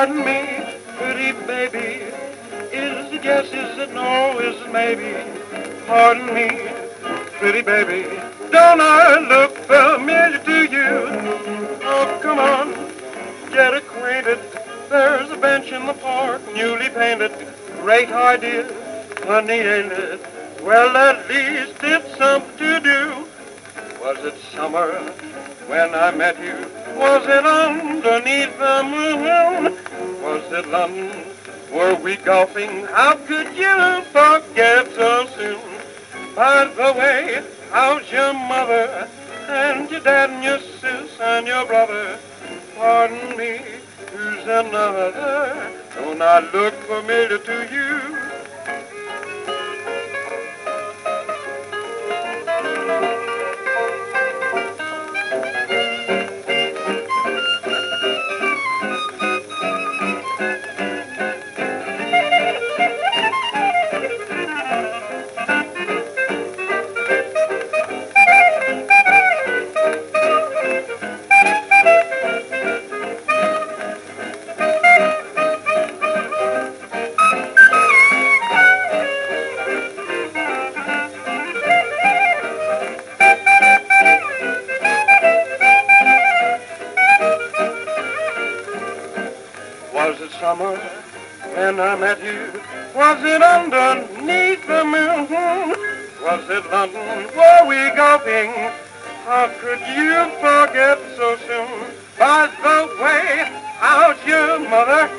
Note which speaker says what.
Speaker 1: Pardon me, pretty baby. Is it yes, is it no, is it maybe? Pardon me, pretty baby. Don't I look familiar to you? Oh, come on, get acquainted. There's a bench in the park, newly painted. Great idea, honey, ain't it? Well, at least it's something to do. Was it summer when I met you? Was it underneath the moon? Was it London? Were we golfing? How could you forget so soon? By the way, how's your mother? And your dad and your sis and your brother? Pardon me, who's another? Don't I look familiar to you? Summer when I met you? Was it underneath the moon? Was it London? Were we golfing? How could you forget so soon? By the way, how's your mother?